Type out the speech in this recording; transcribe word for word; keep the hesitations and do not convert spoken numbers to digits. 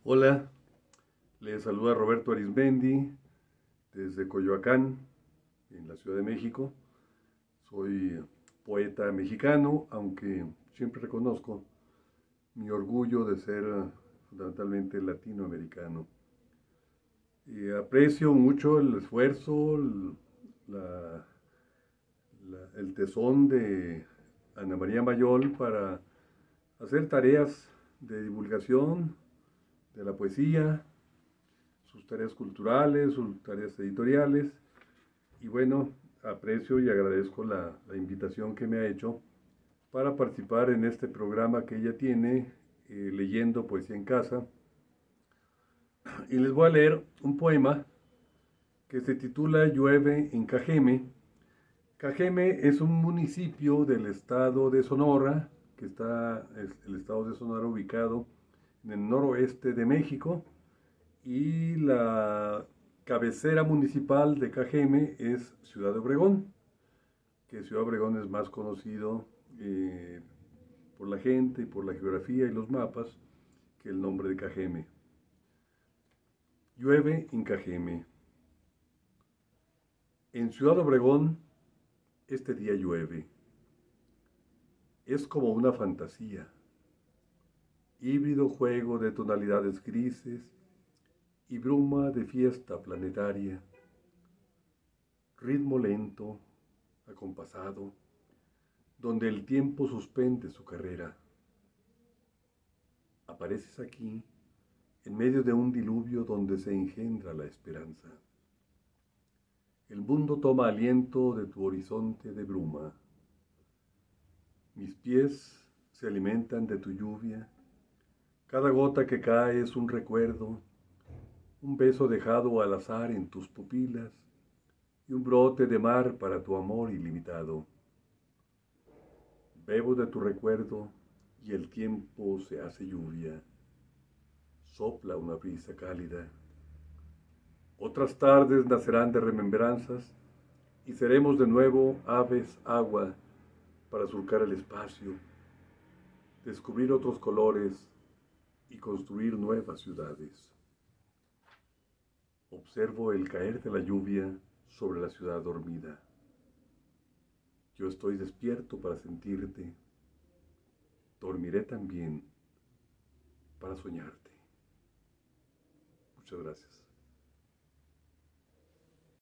Hola, les saluda Roberto Arizmendi desde Coyoacán, en la Ciudad de México. Soy poeta mexicano, aunque siempre reconozco mi orgullo de ser fundamentalmente latinoamericano. Y aprecio mucho el esfuerzo, el, la- la- el tesón de Ana María Mayol para hacer tareas de divulgación de la poesía, sus tareas culturales, sus tareas editoriales. Y bueno, aprecio y agradezco la, la invitación que me ha hecho para participar en este programa que ella tiene, eh, leyendo poesía en casa. Y les voy a leer un poema que se titula Llueve en Cajeme. Cajeme es un municipio del estado de Sonora, que está, el estado de Sonora ubicado en el noroeste de México, y la cabecera municipal de Cajeme es Ciudad Obregón, que Ciudad Obregón es más conocido eh, por la gente, por la geografía y los mapas, que el nombre de Cajeme. Llueve en Cajeme. En Ciudad Obregón, este día llueve. Es como una fantasía, híbrido juego de tonalidades grises y bruma de fiesta planetaria. Ritmo lento, acompasado, donde el tiempo suspende su carrera. Apareces aquí, en medio de un diluvio donde se engendra la esperanza. El mundo toma aliento de tu horizonte de bruma. Mis pies se alimentan de tu lluvia. Cada gota que cae es un recuerdo, un beso dejado al azar en tus pupilas y un brote de mar para tu amor ilimitado. Bebo de tu recuerdo y el tiempo se hace lluvia. Sopla una brisa cálida. Otras tardes nacerán de remembranzas y seremos de nuevo aves agua para surcar el espacio, descubrir otros colores y construir nuevas ciudades. Observo el caer de la lluvia sobre la ciudad dormida. Yo estoy despierto para sentirte. Dormiré también para soñarte. Muchas gracias.